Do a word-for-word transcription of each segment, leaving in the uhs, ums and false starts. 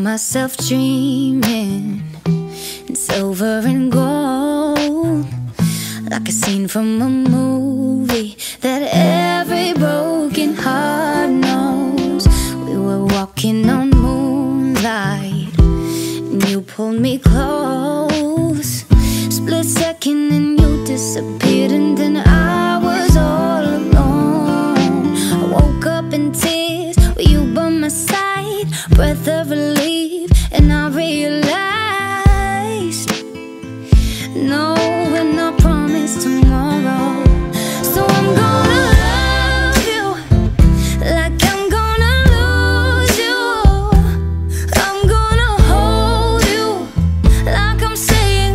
myself dreaming in silver and gold, like a scene from a movie that every broken heart knows. We were walking on moonlight and you pulled me close. Split second and you disappeared, and then I was all alone. I woke up in tears with you by my side, breath of relief, and I realized no, we're not promised tomorrow. So I'm gonna love you like I'm gonna lose you. I'm gonna hold you like I'm saying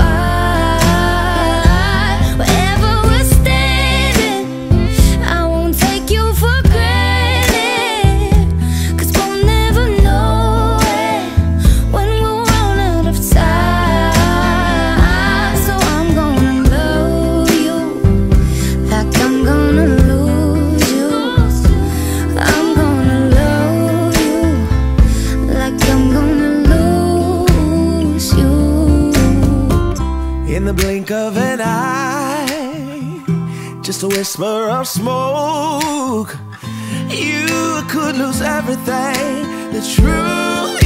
goodbye. Wherever we're standing, I won't take you for granted, 'cause we'll never know it when we'll run out of time. So I'm gonna love you like I'm gonna lose you. I'm gonna love you like I'm gonna lose you. In the blink of an eye, just a whisper of smoke, you could lose everything. The truth